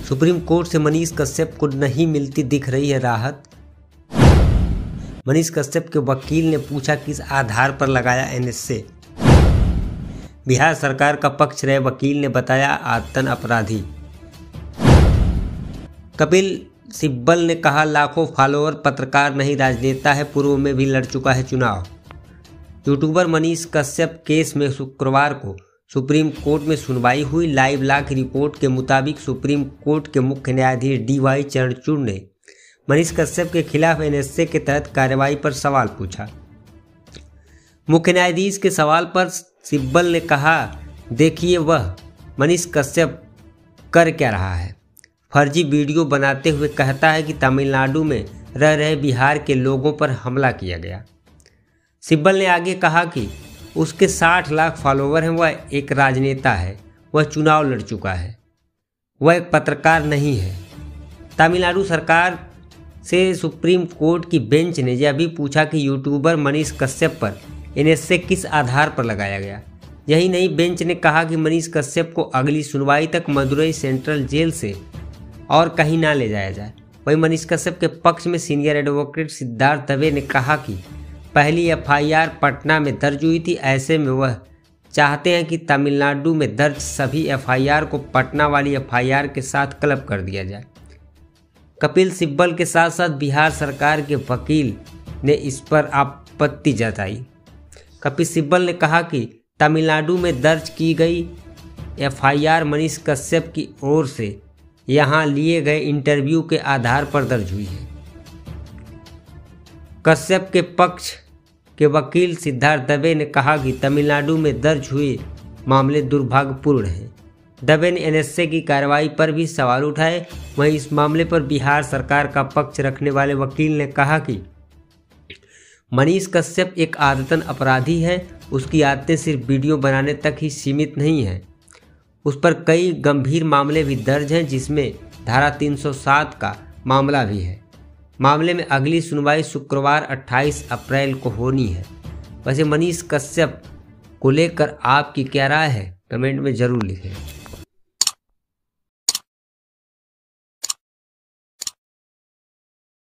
Supreme court से मनीष कश्यप को नहीं मिलती दिख रही है राहत। मनीष कश्यप के वकील ने पूछा किस आधार पर लगाया एनएसए। बिहार सरकार का पक्ष रहे वकील ने बताया आतंक अपराधी। कपिल सिब्बल ने कहा लाखों फॉलोअर पत्रकार नहीं राजनेता है, पूर्व में भी लड़ चुका है चुनाव। यूट्यूबर मनीष कश्यप केस में शुक्रवार को सुप्रीम कोर्ट में सुनवाई हुई। लाइव लॉ की रिपोर्ट के मुताबिक सुप्रीम कोर्ट के मुख्य न्यायाधीश DY चंद्रचूड़ ने मनीष कश्यप के खिलाफ एनएसए के तहत कार्रवाई पर सवाल पूछा। मुख्य न्यायाधीश के सवाल पर सिब्बल ने कहा, देखिए वह मनीष कश्यप कर क्या रहा है। फर्जी वीडियो बनाते हुए कहता है कि तमिलनाडु में रह रहे बिहार के लोगों पर हमला किया गया। सिब्बल ने आगे कहा कि उसके 60 लाख फॉलोवर हैं, वह एक राजनेता है, वह चुनाव लड़ चुका है, वह एक पत्रकार नहीं है। तमिलनाडु सरकार से सुप्रीम कोर्ट की बेंच ने यह भी पूछा कि यूट्यूबर मनीष कश्यप पर एनएसए किस आधार पर लगाया गया। यही नहीं, बेंच ने कहा कि मनीष कश्यप को अगली सुनवाई तक मदुरई सेंट्रल जेल से और कहीं ना ले जाया जाए। वहीं मनीष कश्यप के पक्ष में सीनियर एडवोकेट सिद्धार्थ दवे ने कहा कि पहली एफआईआर पटना में दर्ज हुई थी, ऐसे में वह चाहते हैं कि तमिलनाडु में दर्ज सभी एफआईआर को पटना वाली एफआईआर के साथ क्लब कर दिया जाए। कपिल सिब्बल के साथ साथ बिहार सरकार के वकील ने इस पर आपत्ति जताई। कपिल सिब्बल ने कहा कि तमिलनाडु में दर्ज की गई एफआईआर मनीष कश्यप की ओर से यहां लिए गए इंटरव्यू के आधार पर दर्ज हुई है। कश्यप के पक्ष के वकील सिद्धार्थ दवे ने कहा कि तमिलनाडु में दर्ज हुए मामले दुर्भाग्यपूर्ण हैं। दवे ने एनएसए की कार्रवाई पर भी सवाल उठाए। वहीं इस मामले पर बिहार सरकार का पक्ष रखने वाले वकील ने कहा कि मनीष कश्यप एक आदतन अपराधी है, उसकी आदतें सिर्फ वीडियो बनाने तक ही सीमित नहीं हैं, उस पर कई गंभीर मामले भी दर्ज हैं, जिसमें धारा 307 का मामला भी है। मामले में अगली सुनवाई शुक्रवार 28 अप्रैल को होनी है। वैसे मनीष कश्यप को लेकर आपकी क्या राय है, कमेंट में ज़रूर लिखें।